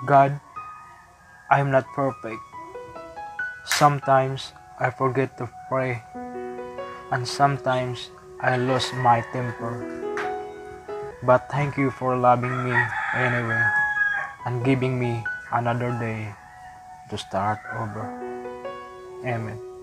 God, I am not perfect. Sometimes I forget to pray, and sometimes I lose my temper. But thank you for loving me anyway and giving me another day to start over. Amen.